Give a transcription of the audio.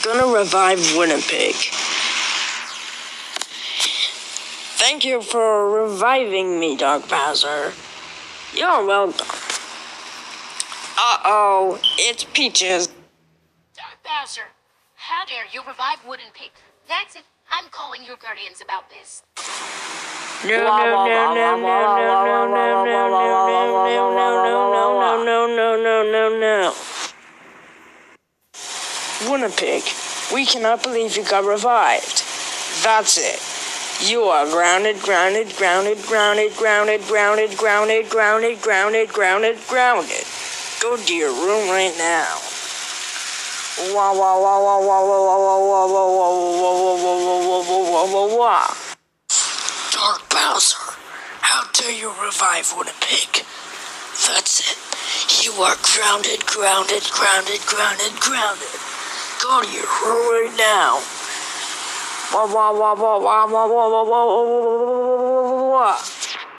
gonna revive Winnipeg. Thank you for reviving me, Dark Bowser. You're welcome. Uh-oh, it's Peaches. Dark Bowser, how dare you revive Wooden Pig? That's it. I'm calling your guardians about this. No. Winnipeg, we cannot believe you got revived. That's it. You are grounded. Go to your room right now. Dark Bowser, how dare you revive Winnipeg? That's it. You are grounded. Go to your room right now.